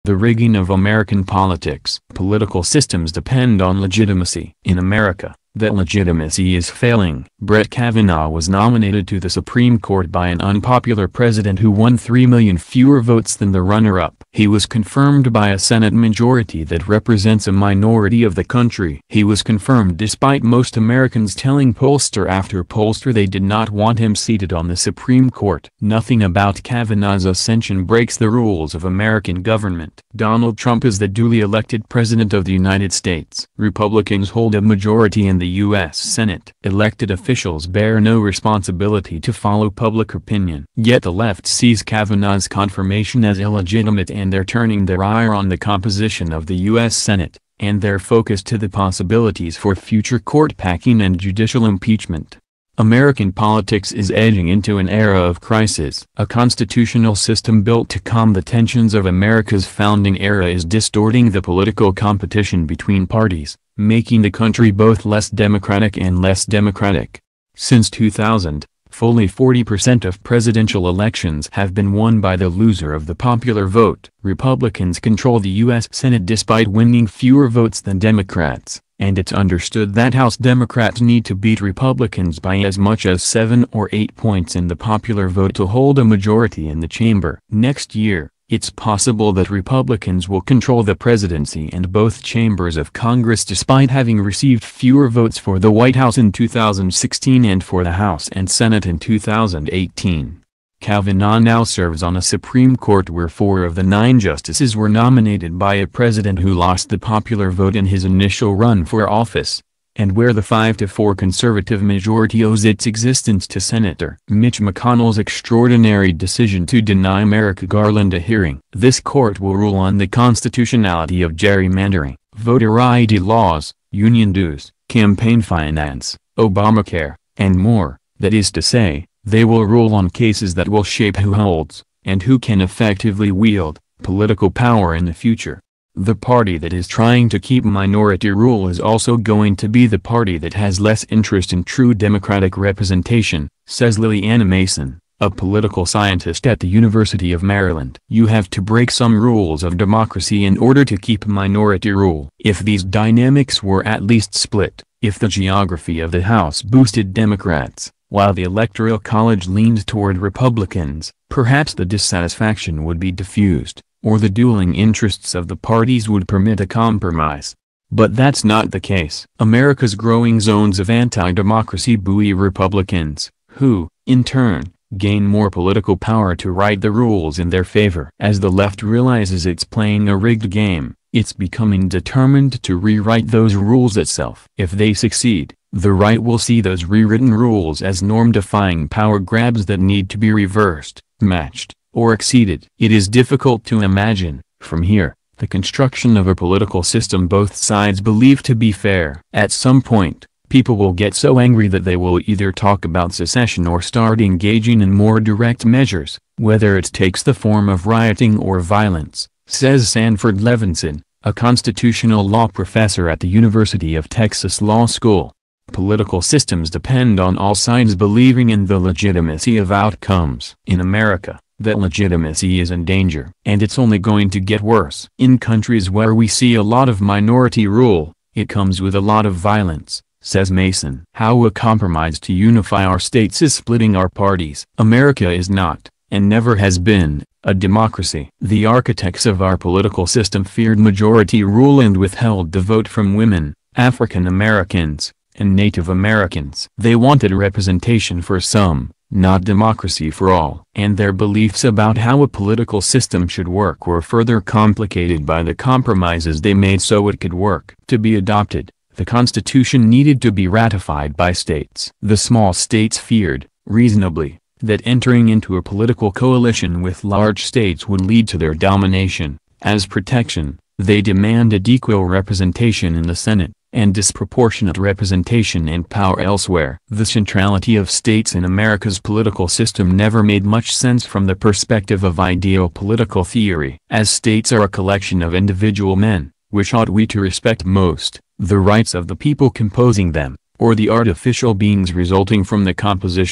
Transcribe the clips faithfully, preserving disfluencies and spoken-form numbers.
The rigging of American politics. Political systems depend on legitimacy. In America, that legitimacy is failing. Brett Kavanaugh was nominated to the Supreme Court by an unpopular president who won three million fewer votes than the runner-up. He was confirmed by a Senate majority that represents a minority of the country. He was confirmed despite most Americans telling pollster after pollster they did not want him seated on the Supreme Court. Nothing about Kavanaugh's ascension breaks the rules of American government. Donald Trump is the duly elected President of the United States. Republicans hold a majority in the U S Senate. Elected officials bear no responsibility to follow public opinion. Yet the left sees Kavanaugh's confirmation as illegitimate, and they're turning their ire on the composition of the U S Senate, and their focus to the possibilities for future court packing and judicial impeachment. American politics is edging into an era of crisis. A constitutional system built to calm the tensions of America's founding era is distorting the political competition between parties, making the country both less democratic and less democratic. Since two thousand, fully forty percent of presidential elections have been won by the loser of the popular vote. Republicans control the U S Senate despite winning fewer votes than Democrats, and it's understood that House Democrats need to beat Republicans by as much as seven or eight points in the popular vote to hold a majority in the chamber. Next year, it's possible that Republicans will control the presidency and both chambers of Congress despite having received fewer votes for the White House in two thousand sixteen and for the House and Senate in two thousand eighteen. Kavanaugh now serves on a Supreme Court where four of the nine justices were nominated by a president who lost the popular vote in his initial run for office, and where the five to four conservative majority owes its existence to Senator Mitch McConnell's extraordinary decision to deny Merrick Garland a hearing. This court will rule on the constitutionality of gerrymandering, voter I D laws, union dues, campaign finance, Obamacare, and more. That is to say, they will rule on cases that will shape who holds, and who can effectively wield, political power in the future. The party that is trying to keep minority rule is also going to be the party that has less interest in true democratic representation, says Liliana Mason, a political scientist at the University of Maryland. You have to break some rules of democracy in order to keep minority rule. If these dynamics were at least split, if the geography of the House boosted Democrats, while the Electoral College leaned toward Republicans, perhaps the dissatisfaction would be diffused, or the dueling interests of the parties would permit a compromise. But that's not the case. America's growing zones of anti-democracy buoy Republicans, who, in turn, gain more political power to write the rules in their favor. As the left realizes it's playing a rigged game, it's becoming determined to rewrite those rules itself. If they succeed, the right will see those rewritten rules as norm-defying power grabs that need to be reversed, matched, or exceeded. It is difficult to imagine, from here, the construction of a political system both sides believe to be fair. At some point, people will get so angry that they will either talk about secession or start engaging in more direct measures, whether it takes the form of rioting or violence, says Sanford Levinson, a constitutional law professor at the University of Texas Law School. Political systems depend on all sides believing in the legitimacy of outcomes. In America, that legitimacy is in danger, and it's only going to get worse. In countries where we see a lot of minority rule, it comes with a lot of violence, says Mason. How a compromise to unify our states is splitting our parties. America is not, and never has been, a democracy. The architects of our political system feared majority rule and withheld the vote from women, African Americans, and Native Americans. They wanted representation for some, not democracy for all. And their beliefs about how a political system should work were further complicated by the compromises they made so it could work. To be adopted, the Constitution needed to be ratified by states. The small states feared, reasonably, that entering into a political coalition with large states would lead to their domination. As protection, they demanded equal representation in the Senate, and disproportionate representation and power elsewhere. The centrality of states in America's political system never made much sense from the perspective of ideal political theory. As states are a collection of individual men, which ought we to respect most, the rights of the people composing them, or the artificial beings resulting from the composition?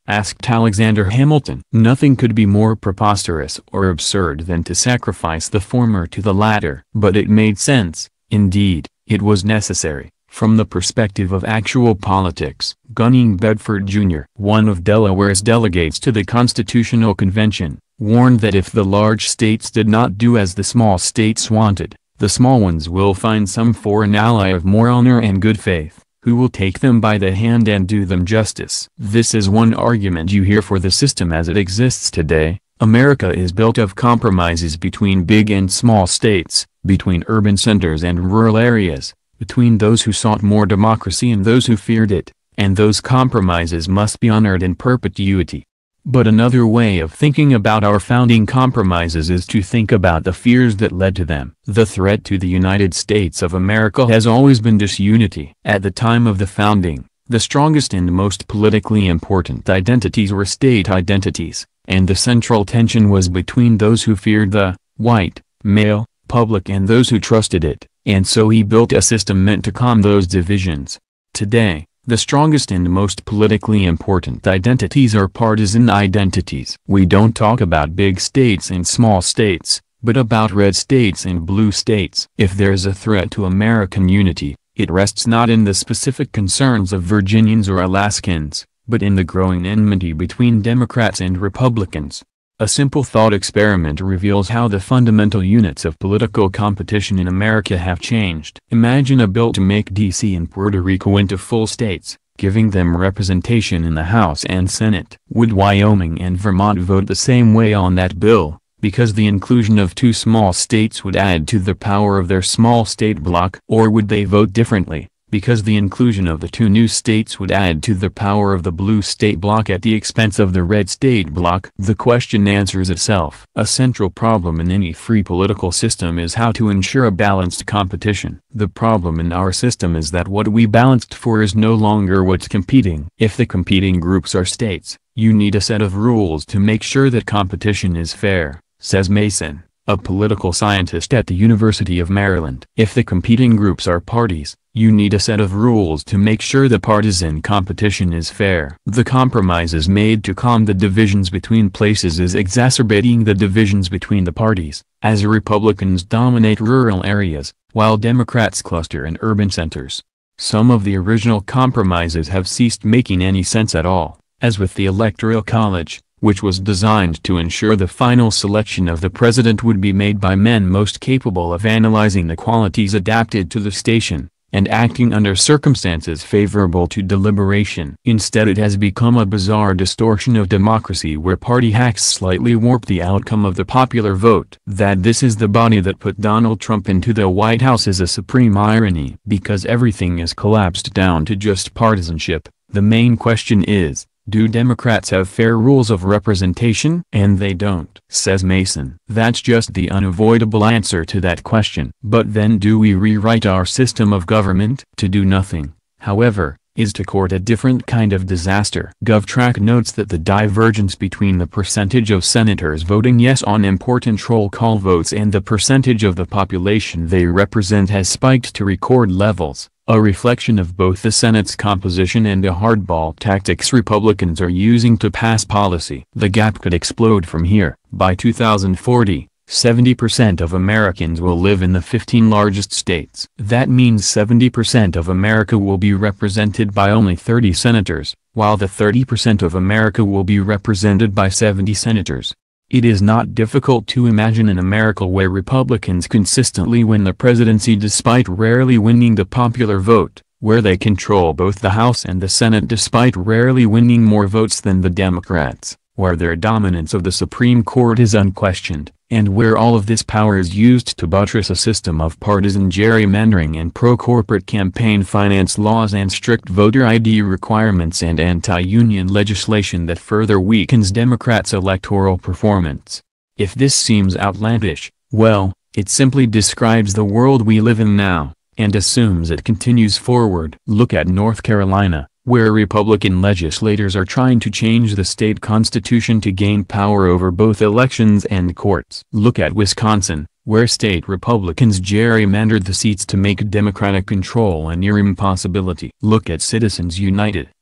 asked Alexander Hamilton. Nothing could be more preposterous or absurd than to sacrifice the former to the latter. But it made sense, indeed, it was necessary, from the perspective of actual politics. Gunning Bedford Junior, one of Delaware's delegates to the Constitutional Convention, warned that if the large states did not do as the small states wanted, the small ones will find some foreign ally of more honor and good faith, who will take them by the hand and do them justice. This is one argument you hear for the system as it exists today. America is built of compromises between big and small states, between urban centers and rural areas, between those who sought more democracy and those who feared it, and those compromises must be honored in perpetuity. But another way of thinking about our founding compromises is to think about the fears that led to them. The threat to the United States of America has always been disunity. At the time of the founding, the strongest and most politically important identities were state identities, and the central tension was between those who feared the white, male, public and those who trusted it, and so he built a system meant to calm those divisions. Today, the strongest and most politically important identities are partisan identities. We don't talk about big states and small states, but about red states and blue states. If there's a threat to American unity, it rests not in the specific concerns of Virginians or Alaskans, but in the growing enmity between Democrats and Republicans. A simple thought experiment reveals how the fundamental units of political competition in America have changed. Imagine a bill to make D C and Puerto Rico into full states, giving them representation in the House and Senate. Would Wyoming and Vermont vote the same way on that bill, because the inclusion of two small states would add to the power of their small state bloc? Or would they vote differently, because the inclusion of the two new states would add to the power of the blue state bloc at the expense of the red state bloc? The question answers itself. A central problem in any free political system is how to ensure a balanced competition. The problem in our system is that what we balanced for is no longer what's competing. If the competing groups are states, you need a set of rules to make sure that competition is fair, says Mason, a political scientist at the University of Maryland. If the competing groups are parties, you need a set of rules to make sure the partisan competition is fair. The compromises made to calm the divisions between places is exacerbating the divisions between the parties, as Republicans dominate rural areas, while Democrats cluster in urban centers. Some of the original compromises have ceased making any sense at all, as with the Electoral College, which was designed to ensure the final selection of the president would be made by men most capable of analyzing the qualities adapted to the station, and acting under circumstances favorable to deliberation. Instead, it has become a bizarre distortion of democracy where party hacks slightly warp the outcome of the popular vote. That this is the body that put Donald Trump into the White House is a supreme irony. Because everything is collapsed down to just partisanship, the main question is, do Democrats have fair rules of representation? And they don't, says Mason. That's just the unavoidable answer to that question. But then do we rewrite our system of government? To do nothing, however, is to court a different kind of disaster. GovTrack notes that the divergence between the percentage of senators voting yes on important roll call votes and the percentage of the population they represent has spiked to record levels, a reflection of both the Senate's composition and the hardball tactics Republicans are using to pass policy. The gap could explode from here. By two thousand forty, seventy percent of Americans will live in the fifteen largest states. That means seventy percent of America will be represented by only thirty senators, while the thirty percent of America will be represented by seventy senators. It is not difficult to imagine an America where Republicans consistently win the presidency despite rarely winning the popular vote, where they control both the House and the Senate despite rarely winning more votes than the Democrats, where their dominance of the Supreme Court is unquestioned, and where all of this power is used to buttress a system of partisan gerrymandering and pro-corporate campaign finance laws and strict voter I D requirements and anti-union legislation that further weakens Democrats' electoral performance. If this seems outlandish, well, it simply describes the world we live in now, and assumes it continues forward. Look at North Carolina, where Republican legislators are trying to change the state constitution to gain power over both elections and courts. Look at Wisconsin, where state Republicans gerrymandered the seats to make Democratic control a near impossibility. Look at Citizens United,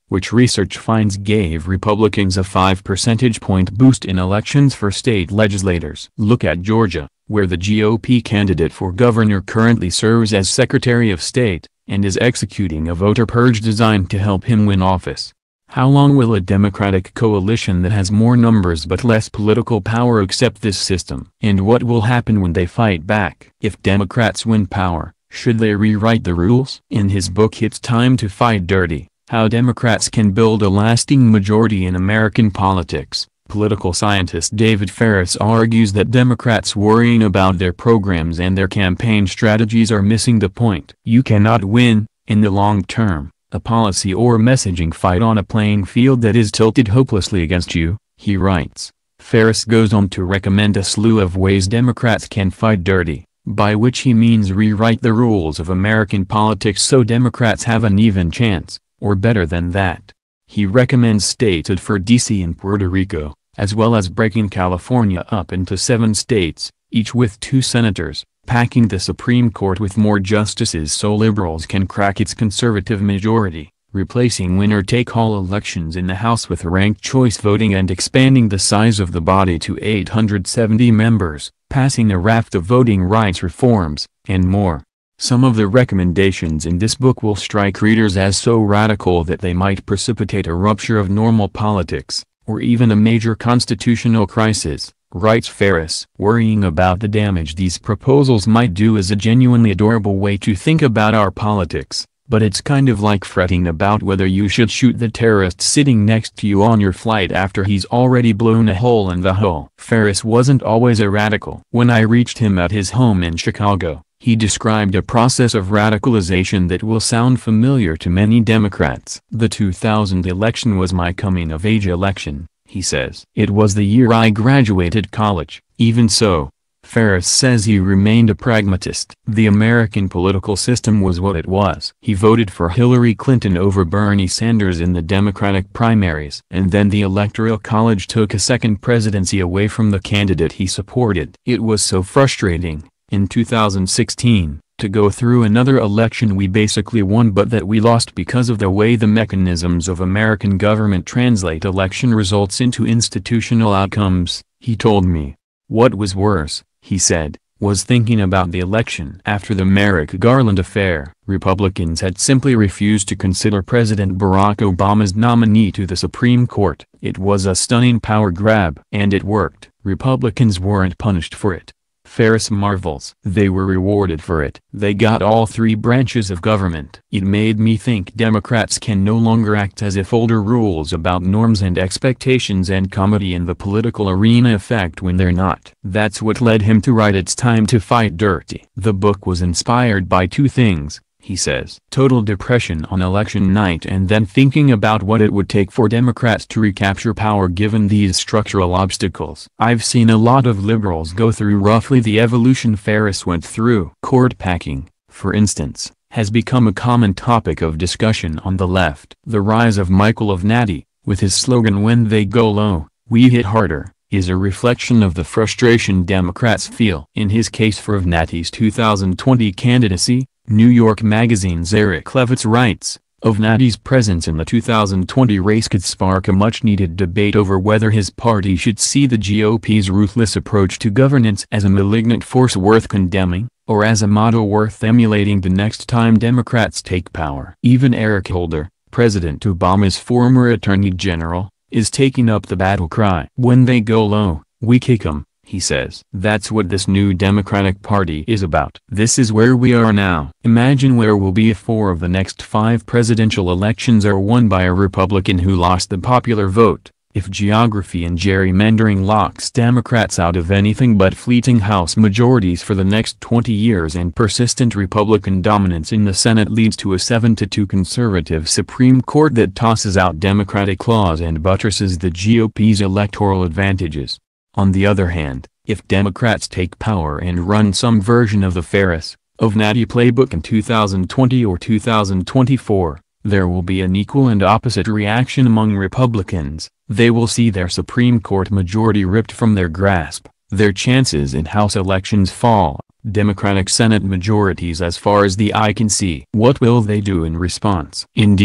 which research finds gave Republicans a five percentage point boost in elections for state legislators. Look at Georgia, where the G O P candidate for governor currently serves as Secretary of State, and is executing a voter purge designed to help him win office. How long will a Democratic coalition that has more numbers but less political power accept this system? And what will happen when they fight back? If Democrats win power, should they rewrite the rules? In his book It's Time to Fight Dirty: How Democrats Can Build a Lasting Majority in American Politics, political scientist David Ferris argues that Democrats worrying about their programs and their campaign strategies are missing the point. You cannot win, in the long term, a policy or messaging fight on a playing field that is tilted hopelessly against you, he writes. Ferris goes on to recommend a slew of ways Democrats can fight dirty, by which he means rewrite the rules of American politics so Democrats have an even chance, or better than that. He recommends statehood for D C and Puerto Rico, as well as breaking California up into seven states, each with two senators, packing the Supreme Court with more justices so liberals can crack its conservative majority, replacing winner-take-all elections in the House with ranked choice voting and expanding the size of the body to eight hundred seventy members, passing a raft of voting rights reforms, and more. Some of the recommendations in this book will strike readers as so radical that they might precipitate a rupture of normal politics, or even a major constitutional crisis, writes Ferris. Worrying about the damage these proposals might do is a genuinely adorable way to think about our politics, but it's kind of like fretting about whether you should shoot the terrorist sitting next to you on your flight after he's already blown a hole in the hull. Ferris wasn't always a radical. When I reached him at his home in Chicago, he described a process of radicalization that will sound familiar to many Democrats. The two thousand election was my coming-of-age election, he says. It was the year I graduated college. Even so, Ferris says he remained a pragmatist. The American political system was what it was. He voted for Hillary Clinton over Bernie Sanders in the Democratic primaries. And then the Electoral College took a second presidency away from the candidate he supported. It was so frustrating, in two thousand sixteen, to go through another election we basically won but that we lost because of the way the mechanisms of American government translate election results into institutional outcomes, he told me. What was worse, he said, was thinking about the election. After the Merrick Garland affair, Republicans had simply refused to consider President Barack Obama's nominee to the Supreme Court. It was a stunning power grab. And it worked. Republicans weren't punished for it. Ferris marvels. They were rewarded for it. They got all three branches of government. It made me think Democrats can no longer act as if older rules about norms and expectations and comedy in the political arena affect when they're not. That's what led him to write It's Time to Fight Dirty. The book was inspired by two things, he says. Total depression on election night and then thinking about what it would take for Democrats to recapture power given these structural obstacles. I've seen a lot of liberals go through roughly the evolution Ferris went through. Court packing, for instance, has become a common topic of discussion on the left. The rise of Michael Avenatti, with his slogan "When they go low, we hit harder," is a reflection of the frustration Democrats feel. In his case for Avenatti's two thousand twenty candidacy, New York Magazine's Eric Levitz writes, Avenatti's presence in the two thousand twenty race could spark a much-needed debate over whether his party should see the G O P's ruthless approach to governance as a malignant force worth condemning, or as a model worth emulating the next time Democrats take power. Even Eric Holder, President Obama's former Attorney General, is taking up the battle cry. When they go low, we kick 'em, he says. That's what this new Democratic Party is about. This is where we are now. Imagine where we'll be if four of the next five presidential elections are won by a Republican who lost the popular vote, if geography and gerrymandering locks Democrats out of anything but fleeting House majorities for the next twenty years and persistent Republican dominance in the Senate leads to a seven to two conservative Supreme Court that tosses out Democratic laws and buttresses the G O P's electoral advantages. On the other hand, if Democrats take power and run some version of the Ferris, Avenatti playbook in two thousand twenty or two thousand twenty-four, there will be an equal and opposite reaction among Republicans. They will see their Supreme Court majority ripped from their grasp, their chances in House elections fall, Democratic Senate majorities as far as the eye can see. What will they do in response? Indeed,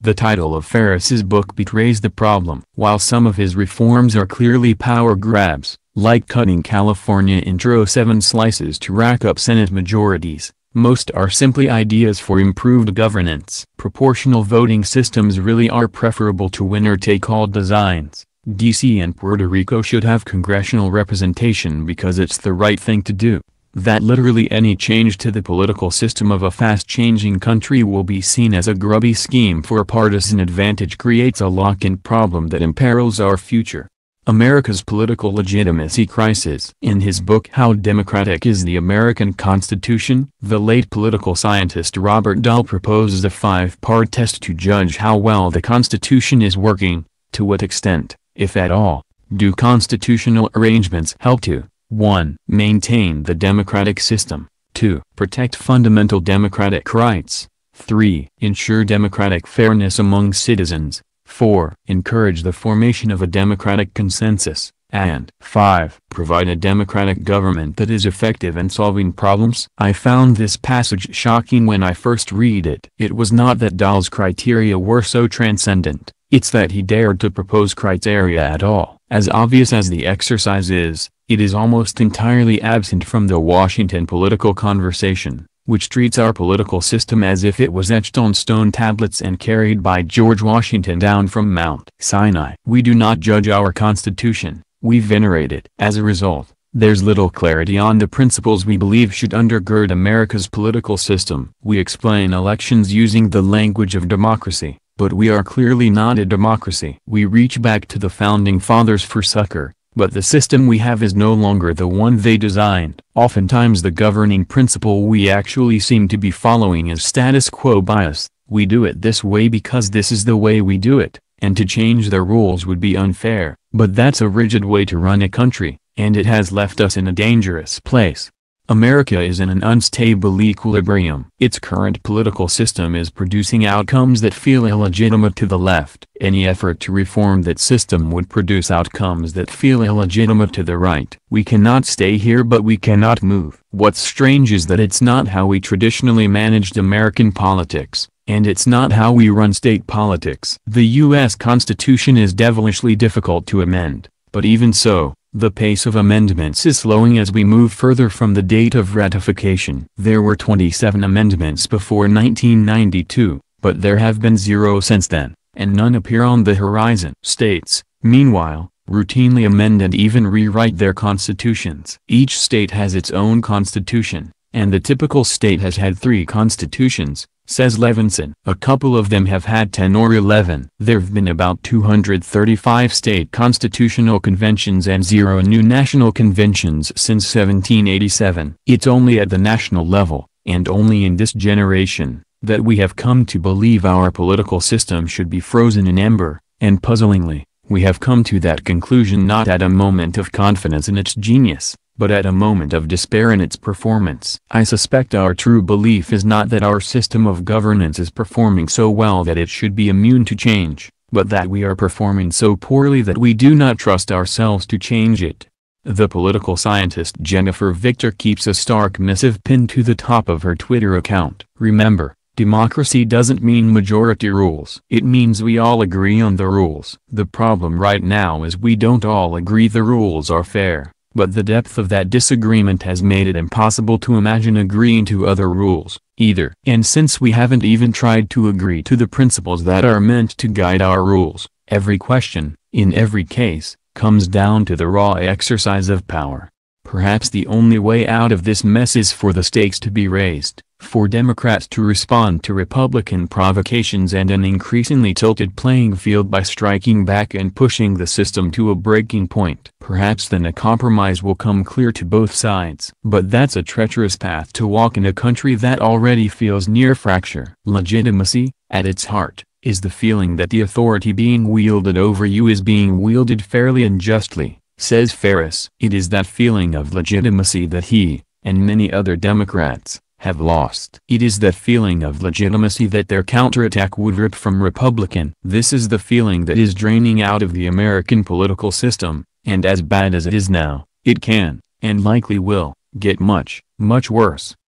The title of Ferris's book betrays the problem. While some of his reforms are clearly power grabs, like cutting California into seven slices to rack up Senate majorities, most are simply ideas for improved governance. Proportional voting systems really are preferable to winner-take-all designs. D C and Puerto Rico should have congressional representation because it's the right thing to do. That literally any change to the political system of a fast-changing country will be seen as a grubby scheme for a partisan advantage creates a lock-in problem that imperils our future. America's Political Legitimacy Crisis. In his book How Democratic is the American Constitution, the late political scientist Robert Dahl proposes a five-part test to judge how well the Constitution is working. To what extent, if at all, do constitutional arrangements help to one Maintain the democratic system, two Protect fundamental democratic rights, three Ensure democratic fairness among citizens, four Encourage the formation of a democratic consensus, and five Provide a democratic government that is effective in solving problems. I found this passage shocking when I first read it. It was not that Dahl's criteria were so transcendent, it's that he dared to propose criteria at all. As obvious as the exercise is, it is almost entirely absent from the Washington political conversation, which treats our political system as if it was etched on stone tablets and carried by George Washington down from Mount Sinai. We do not judge our Constitution, we venerate it. As a result, there's little clarity on the principles we believe should undergird America's political system. We explain elections using the language of democracy, but we are clearly not a democracy. We reach back to the Founding Fathers for succor, but the system we have is no longer the one they designed. Oftentimes the governing principle we actually seem to be following is status quo bias. We do it this way because this is the way we do it, and to change the rules would be unfair. But that's a rigid way to run a country, and it has left us in a dangerous place. America is in an unstable equilibrium. Its current political system is producing outcomes that feel illegitimate to the left. Any effort to reform that system would produce outcomes that feel illegitimate to the right. We cannot stay here, but we cannot move. What's strange is that it's not how we traditionally managed American politics, and it's not how we run state politics. The U S Constitution is devilishly difficult to amend, but even so, the pace of amendments is slowing as we move further from the date of ratification. There were twenty-seven amendments before nineteen ninety-two, but there have been zero since then, and none appear on the horizon. States, meanwhile, routinely amend and even rewrite their constitutions. Each state has its own constitution, and the typical state has had three constitutions, says Levinson. A couple of them have had ten or eleven. There've been about two hundred thirty-five state constitutional conventions and zero new national conventions since seventeen eighty-seven. It's only at the national level, and only in this generation, that we have come to believe our political system should be frozen in ember, and puzzlingly, we have come to that conclusion not at a moment of confidence in its genius, but at a moment of despair in its performance. I suspect our true belief is not that our system of governance is performing so well that it should be immune to change, but that we are performing so poorly that we do not trust ourselves to change it. The political scientist Jennifer Victor keeps a stark missive pinned to the top of her Twitter account. Remember, democracy doesn't mean majority rules. It means we all agree on the rules. The problem right now is we don't all agree the rules are fair. But the depth of that disagreement has made it impossible to imagine agreeing to other rules, either. And since we haven't even tried to agree to the principles that are meant to guide our rules, every question, in every case, comes down to the raw exercise of power. Perhaps the only way out of this mess is for the stakes to be raised, for Democrats to respond to Republican provocations and an increasingly tilted playing field by striking back and pushing the system to a breaking point. Perhaps then a compromise will come clear to both sides. But that's a treacherous path to walk in a country that already feels near fracture. Legitimacy, at its heart, is the feeling that the authority being wielded over you is being wielded fairly and justly, says Ferris. It is that feeling of legitimacy that he, and many other Democrats, have lost. It is that feeling of legitimacy that their counterattack would rip from Republican. This is the feeling that is draining out of the American political system, and as bad as it is now, it can, and likely will, get much, much worse.